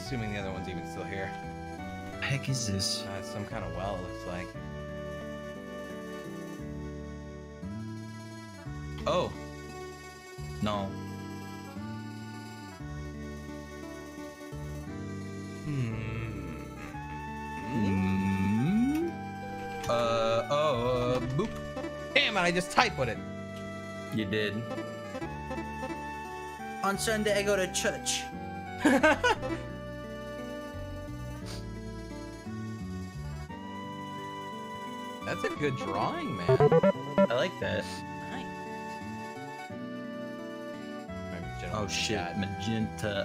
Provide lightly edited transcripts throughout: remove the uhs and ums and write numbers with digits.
assuming the other one's even still here. The heck is this? It's some kind of well, it looks like. Oh. No. Boop. Damn it, I just typed with it. You did. On Sunday, I go to church. That's a good drawing, man. I like that. Nice. Oh shit, magenta.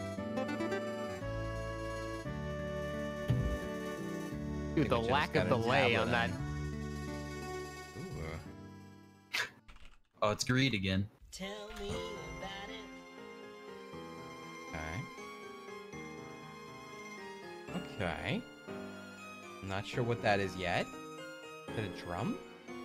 Dude, the lack of delay on that. Ooh. Oh, it's greed again. Tell me about it. Okay. Okay. I'm not sure what that is yet. Is it a drum?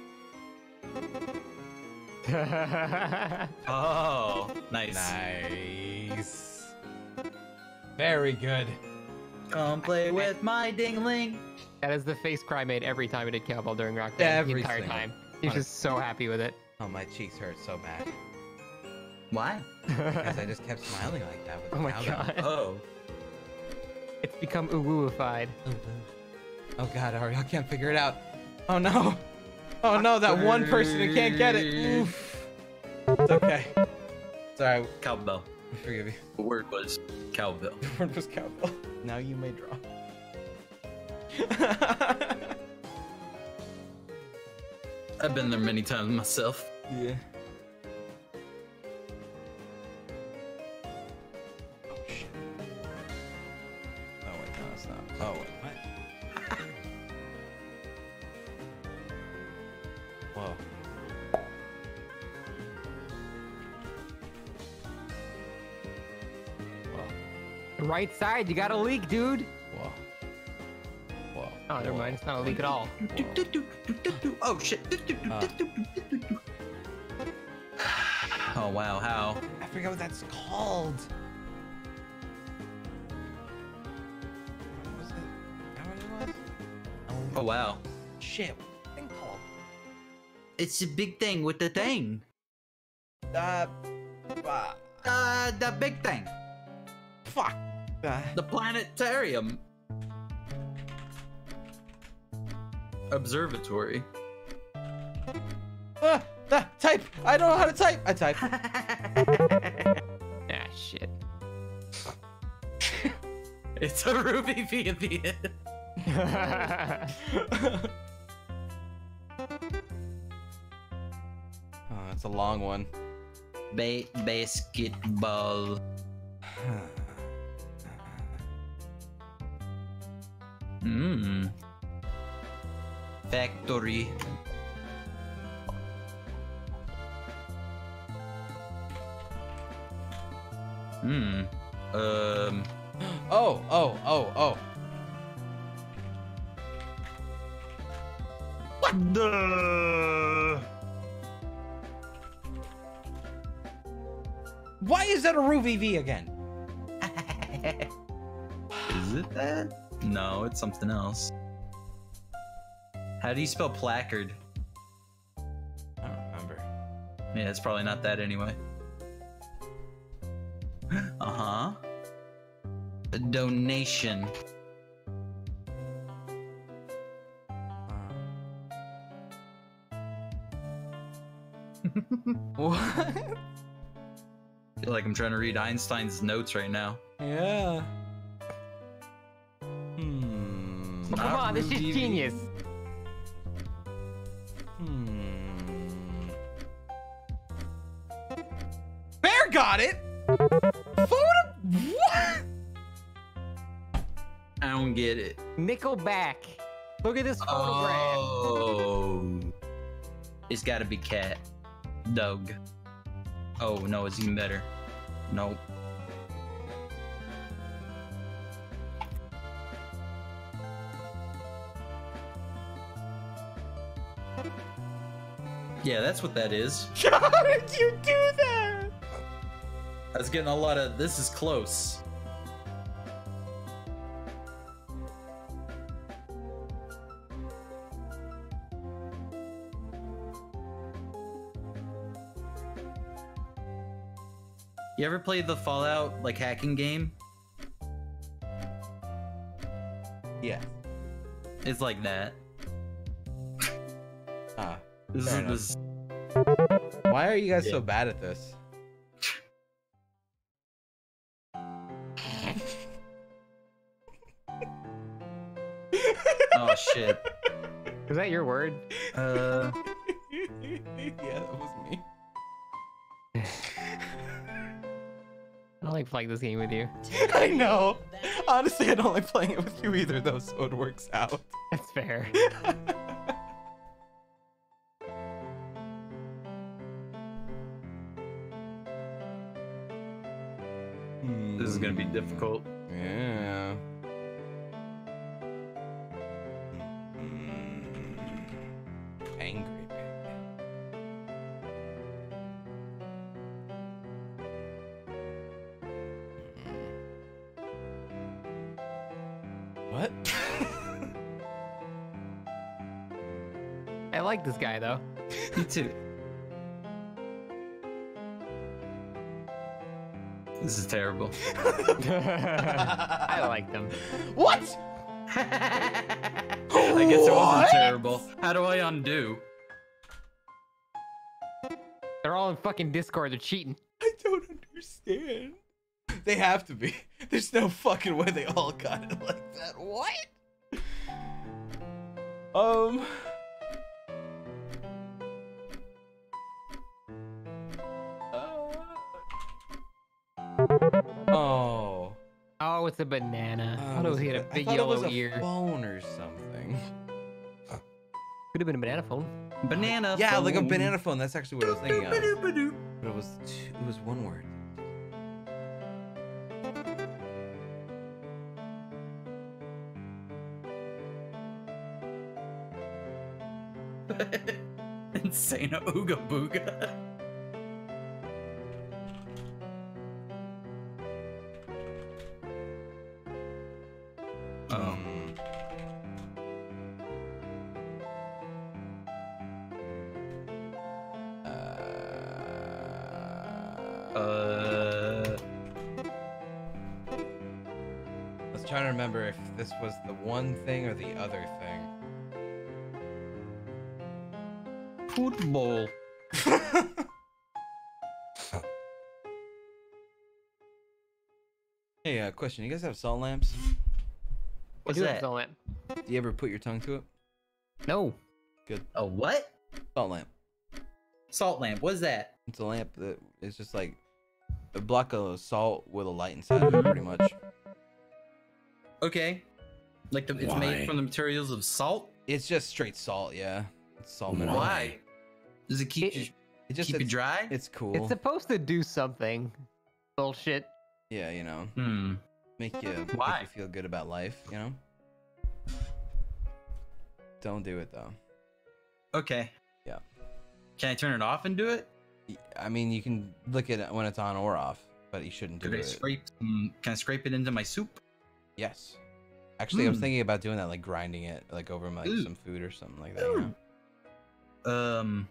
Oh, nice. Nice. Very good. Come play with my dingling. That is the face Cry made every time he did cowbell during Rock Band. Every the entire single time. He's just so happy with it. Oh, my cheeks hurt so bad. Why? Because I just kept smiling like that with Oh my cowbell. god. Oh. It's become uwooified. Oh god, Ari, I can't figure it out. Oh no. Oh no, that one person who can't get it. Oof. It's okay. It's alright. Cowbell. I forgive you. The word was cowbell. The word was cowbell. Now you may draw. I've been there many times myself. Yeah. Oh shit. Oh wait, no, it's not. Oh wait, what? Whoa. Whoa. The right side, you got a leak, dude. Whoa. Whoa. Oh, never mind. It's not a leak at all. Oh shit. Oh wow, how? I forget what that's called. What was it? How it was? Oh wow. Shit. What's that thing called? It's a big thing with the thing. Uh, The big thing. fuck. The planetarium. Observatory. Type. I don't know how to type. I type. Ah, shit. It's a Ruby V at the end. Oh, that's a long one. Basketball. Mmm. Factory. Hmm. Oh. What the? Why is that a Ruby V again? Is it that? No, it's something else. How do you spell placard? I don't remember. Yeah, it's probably not that anyway. Uh-huh. A donation. What? I feel like I'm trying to read Einstein's notes right now. Yeah. Oh, come on, this is genius. Bear got it. What? I don't get it. Nickelback. Look at this photograph. Oh. It's gotta be cat. Dog. Oh, no, it's even better. Nope. Yeah, that's what that is. How did you do that? I was getting a lot of, this is close. You ever played the Fallout like hacking game? Yeah. It's like that. Ah. This Fair is enough. this. Why are you guys so Yeah. bad at this? Oh shit. Is that your word? Yeah, that was me. I don't like playing this game with you. I know. Honestly, I don't like playing it with you either, though, so it works out. That's fair. This is gonna be difficult. Yeah. Angry. What? I like this guy though. Me too. This is terrible. I like them. What? I guess it wasn't What? terrible. How do I undo? They're all in fucking Discord. They're cheating. I don't understand. They have to be. There's no fucking way they all got it like that. What? Oh. Oh, it's a banana. I thought it was he had a big I thought it was yellow a ear. phone or something. Could have been a banana phone. Banana. Yeah, like a phone. banana phone. That's actually what I was thinking of. Ba-doop-ba-doop. But it was one word. Insane ooga booga. Oh. I was trying to remember if this was the one thing or the other thing. Football. Hey, question. You guys have salt lamps? What's I do have that? a salt lamp. Do you ever put your tongue to it? No. Good. A what? Salt lamp. Salt lamp. What's that? It's a lamp that is just like a block of salt with a light inside of it, pretty much. Okay. Like it's made from the materials of salt. It's just straight salt, yeah. It's salt mineral. Why? Does it keep you It just keep you it's, dry? it's cool. It's supposed to do something. Bullshit. Yeah, you know, Hmm. make you Why? feel good about life, you know. Don't do it though. Okay. Yeah. Can I turn it off and do it? I mean, you can look at it when it's on or off, but you shouldn't do Could I it. scrape? Can I scrape it into my soup? Yes. Actually, I was Hmm. thinking about doing that, like grinding it, like over like Ooh. some food or something like that. You know?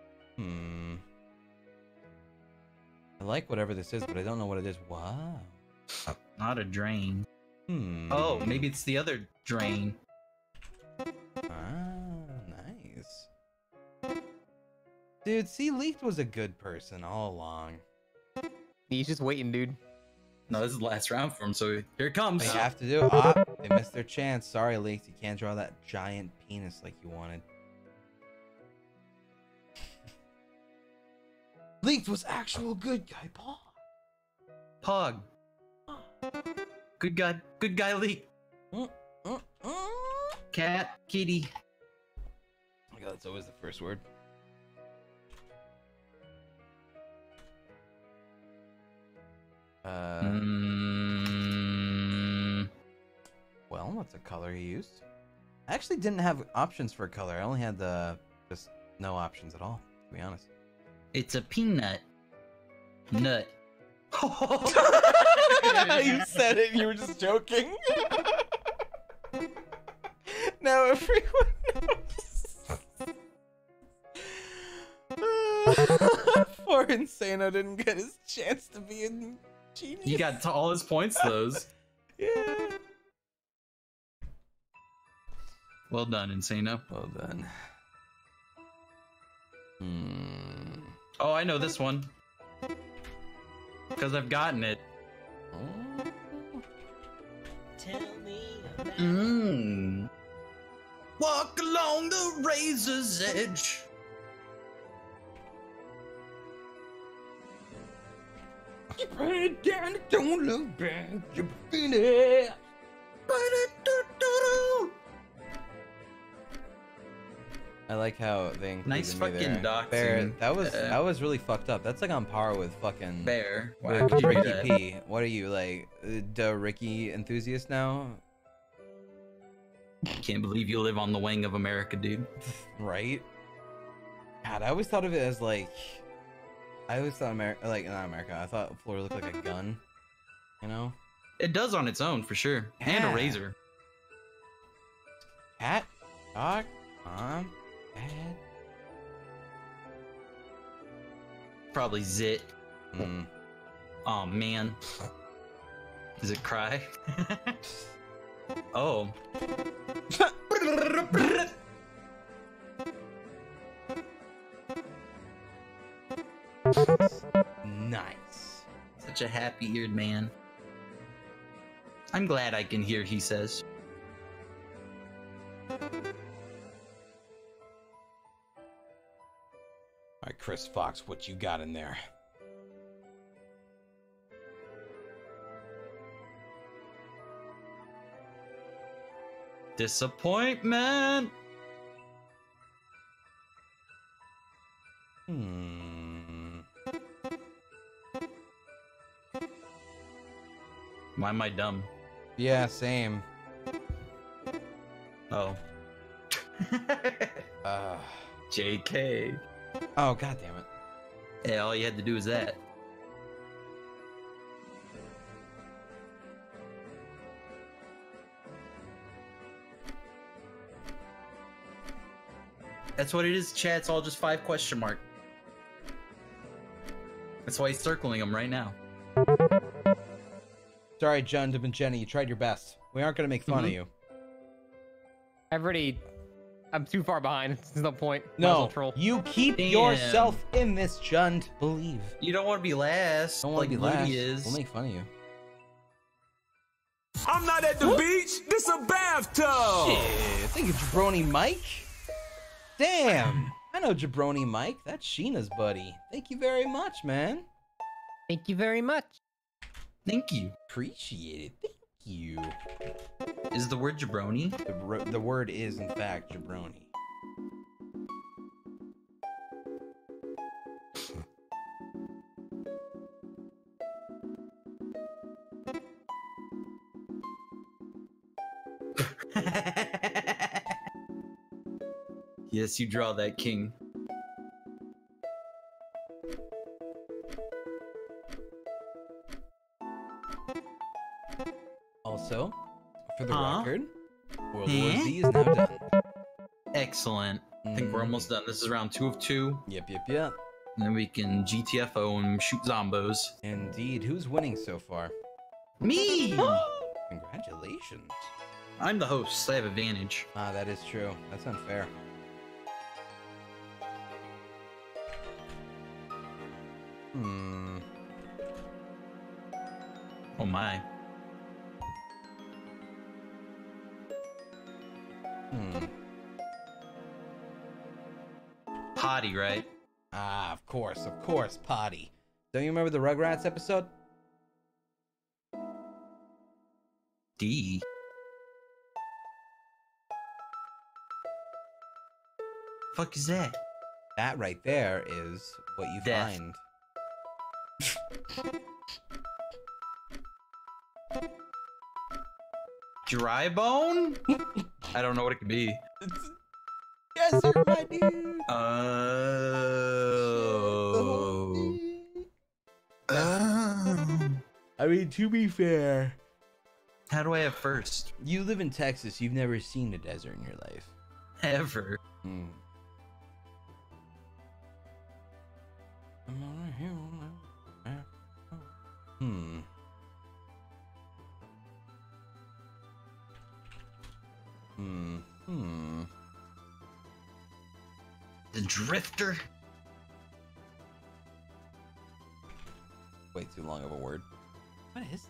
I like whatever this is, but I don't know what it is. Wow. Not a drain. Oh, Oh, maybe it's the other drain. Nice. Dude, see, Leaked was a good person all along. He's just waiting, dude. No, this is the last round for him, so here it comes. They have to do it. Ah, they missed their chance. Sorry, Leaked. You can't draw that giant penis like you wanted. Leaked was actual good guy, Paul. Pog. Good guy leak. Cat, kitty. Oh my god, that's always the first word. Well, what's a color he used? I actually didn't have options for color. I only had just no options at all, to be honest. It's a peanut. Nut. You said it, you were just joking. Now everyone knows. Poor Insano didn't get his chance to be a genius. He got all his points, those. Yeah. Well done, Insano. Well done. Oh, I know this one. Because I've gotten it. Tell me about Walk along the razor's edge. You put it down, don't look back. You feel it. I like how they included Nice me fucking there. doxing. Bear, that was really fucked up. That's like on par with fucking Bear. with Why would you do Ricky that? P. What are you like, the Ricky enthusiast now? Can't believe you live on the wing of America, dude. Right? God, I always thought of it as like, I always thought America, like not America. I thought Florida looked like a gun. You know? It does on its own, for sure. And Yeah. a razor. Cat, dog, mom, dad. Probably zit. Mm. Oh, man. Is it cry? Oh. Nice. Such a happy-eared man. I'm glad I can hear, he says. All right, Chris Fox, what you got in there? Disappointment! Why am I dumb? Yeah, same. Oh. JK. Oh, god damn it. Yeah, all you had to do is that. That's what it is, chat. It's all just 5 question mark. That's why he's circling them right now. Sorry, John and Jenny, you tried your best. We aren't gonna make fun of you. I'm too far behind. There's no point. Might as No, well troll. you keep Damn. yourself in this, Jund. Believe. You don't want to be last, Don't like want to be last. Moody is. We'll make fun of you. I'm not at the beach. This a bathtub. Shit, thank you, Jabroni Mike. Damn, I know Jabroni Mike. That's Sheena's buddy. Thank you very much, man. Thank you very much. Thank you. Appreciate it. Thank you. Is the word jabroni? The word is, in fact, jabroni. Yes, you draw that king. Also, for the Huh? record, World War Z is now done. Excellent. I think we're almost done. This is round 2 of 2. Yep, yep, yep. And then we can GTFO and shoot zombos. Indeed. Who's winning so far? Me! Congratulations. I'm the host. I have advantage. Ah, that is true. That's unfair. Hmm. Oh my. Hmm. Potty, right? Ah, of course, Potty. Don't you remember the Rugrats episode? D. Fuck is that? That right there is what you Death. find. Dry bone? I don't know what it could be. Yes, sir, my dude. Oh. I mean, to be fair, How do I have first? you live in Texas. You've never seen a desert in your life. Ever. Hmm. Hmm. The Drifter. Way too long of a word. What is this?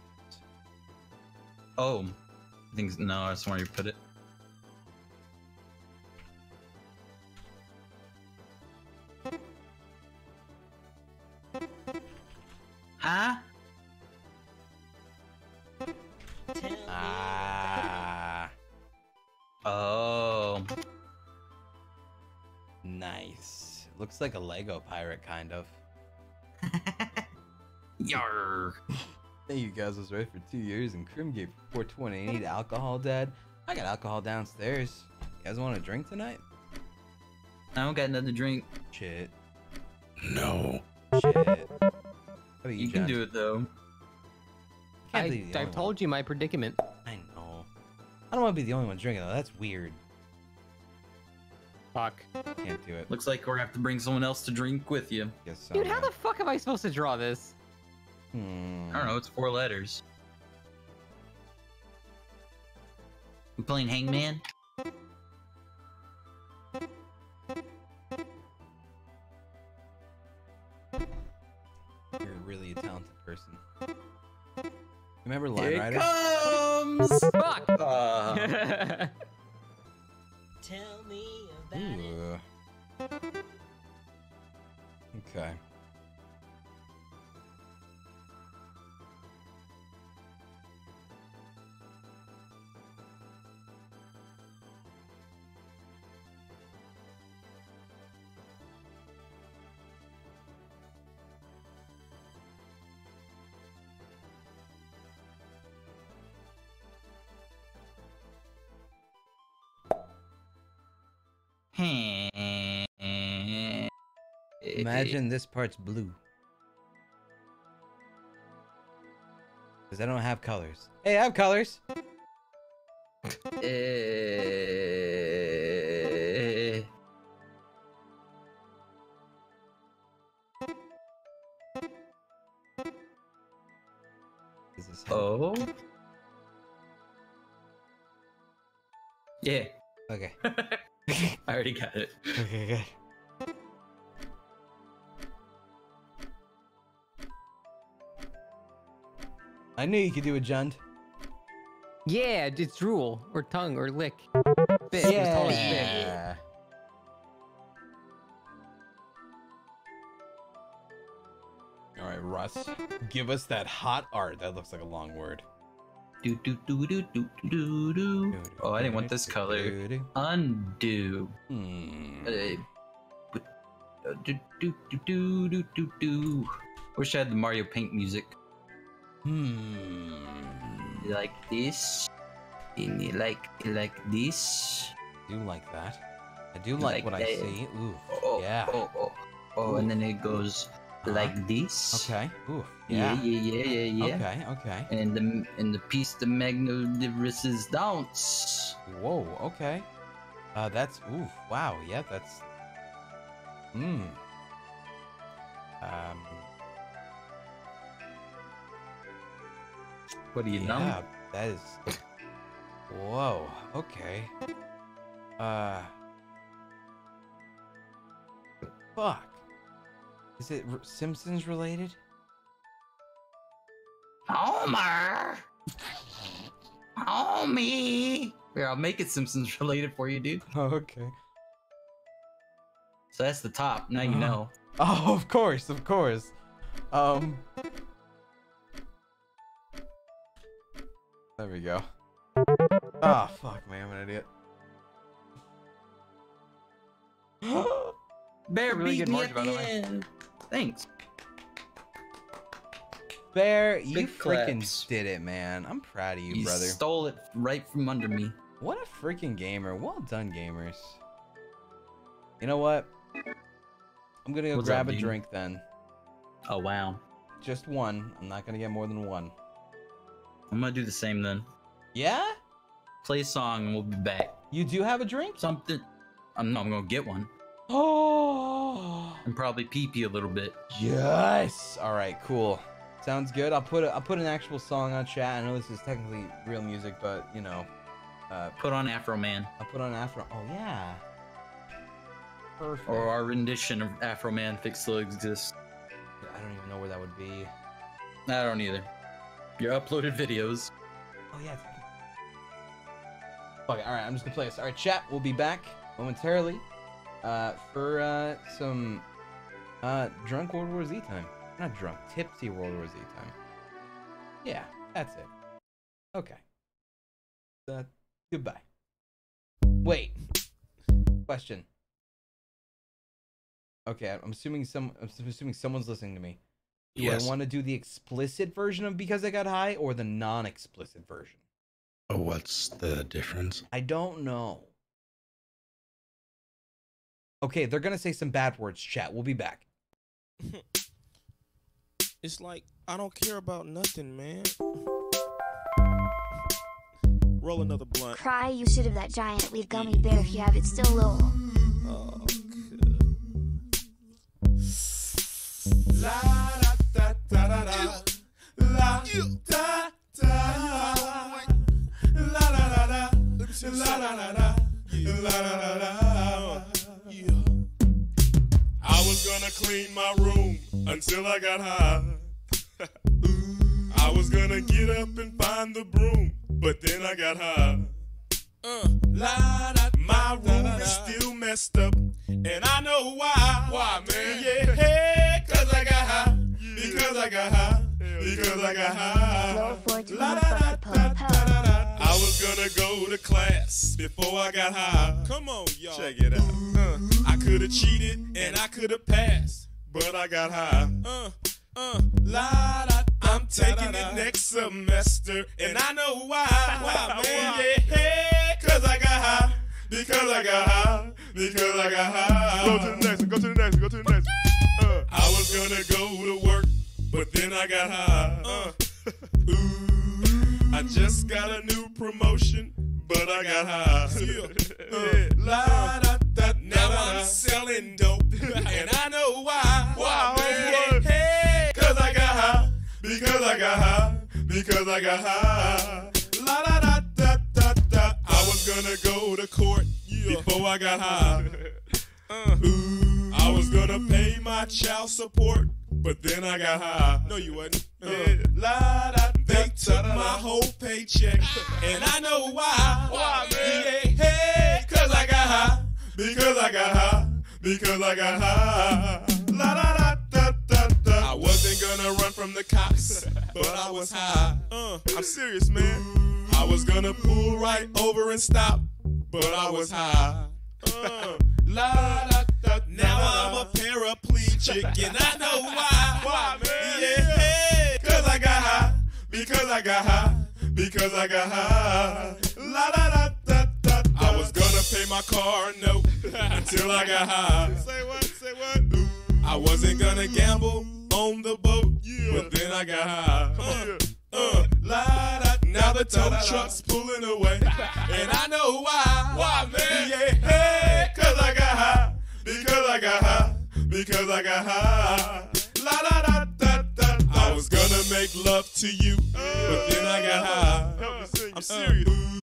Oh, I think no. That's where you put it. Huh? Tell me Ah, Oh. nice. Looks like a Lego pirate, kind of. Yarr. Hey, you guys was right for 2 years and Crim gave 420. I need alcohol, Dad. I got alcohol downstairs. You guys want a drink tonight? I don't got nothing to drink. Shit. No. Shit. How about You can do it though. I've told you my predicament. I know. I don't want to be the only one drinking though. That's weird. Fuck. Can't do it. Looks like we're gonna have to bring someone else to drink with you. Guess so. Dude, how man. the fuck am I supposed to draw this? I don't know. It's 4 letters. We playing Hangman? You're really a talented person. Remember Line Here it Rider? comes! Fuck! Tell me about it. Ooh. Okay. Imagine this part's blue. Because I don't have colors. Hey, I have colors! Is this how? Oh? Yeah. Okay. I already got it. Okay, good. I knew you could do it, Jund. Yeah, it's drool or tongue or lick. Spit. It was totally spit. Yeah. All right, Russ, give us that hot art. That looks like a long word. Do do do do do do do. Oh, I didn't want this color. Undo. Do do do do do do do. Wish I had the Mario Paint music. Like this. And you like this. I do like that. I do like what I that. see. Ooh, Oh, yeah. Oh, and then it goes like this. Okay. Ooh, Yeah, yeah. yeah. Okay, okay. And the piece de magnificence dance. Whoa, okay. That's, ooh, wow, yeah, that's, What do you know? yeah, that is, whoa, okay. Fuck. Is it Simpsons related? Homer! Homie! Here, I'll make it Simpsons related for you, dude. Oh, okay. So that's the top. Now you Uh-huh. know. Oh, of course, of course. There we go. Ah, fuck, man, I'm an idiot. Bear Really beat good me march, at by the the way. end. Thanks. Bear, you Big freaking claps. did it, man. I'm proud of you, You brother. stole it right from under me. What a freaking gamer. Well done, gamers. You know what? I'm gonna go What's grab up, a dude? drink then. Oh, wow. Just one. I'm not gonna get more than one. I'm gonna do the same then. Yeah? Play a song and we'll be back. You do have a drink? Something. I'm gonna get one. Oh. And probably pee-pee a little bit. Yes. All right. Cool. Sounds good. I'll put an actual song on chat. I know this is technically real music, but you know. Put on Afro Man. I'll put on Afro. Oh yeah. Perfect. Or our rendition of Afro Man if it still exists. I don't even know where that would be. I don't either. Your uploaded videos. Oh yeah. Okay. All right. I'm just gonna play this. All right, chat. We'll be back momentarily. For some drunk World War Z time. Not drunk, tipsy World War Z time. Yeah, that's it. Okay. Goodbye. Wait. Question. Okay, I'm assuming someone's listening to me. Do Yes. I want to do the explicit version of Because I Got High or the non-explicit version? Oh, what's the difference? I don't know. Okay, they're gonna say some bad words, chat. We'll be back. It's like, I don't care about nothing, man. Roll another blunt. Cry, you should have that giant leaf gummy bear if you have it still low. Oh, la da da da da da. La da da. La da da da. La da da da. La da da da. I was gonna clean my room until I got high. I was gonna get up and find the broom, but then I got high. My room is still messed up, and I know why. Why, man? Yeah, cause I got high. Because I got high. Because I got high. Lower forward to motherfucker po. I was gonna go to class before I got high. Come on, y'all. Check it out. I could have cheated and I could have passed, but I got high. I'm taking it next semester, and I know why. Why, man? Yeah, cause I got high. Because I got high. Because I got high. Go to the next one. Go to the next one. Go to the next one. I was gonna go to work, but then I got high. I just got a new promotion, but I got high. Now I'm selling dope, and I know why. Why, man? Hey, cause I got high. Because I got high. Because I got high. La da da da da da. I was gonna go to court before I got high. I was gonna pay my child support, but then I got high. No, you wasn't. They took my whole paycheck, and I know why. Why, man? Yeah, cause I got high. Because I got high. Because I got high. La da da da da da. I wasn't gonna run from the cops, but I was high. I'm serious, man. I was gonna pull right over and stop, but I was high. La da da. Now I'm a paraplegic, and I know why. Why, man? Yeah, cause I got high. Because I got high. Because I got high. La da da da da. I was gonna pay my car note until I got high. Say what? Say what? I wasn't gonna gamble on the boat, but then I got high. La da. Now the tow truck's pulling away, and I know why. Why, man? Yeah, hey, cause I got high. Because I got high. Because I got high. La da da da da. I was gonna make love to you, but then I got high. I'm serious.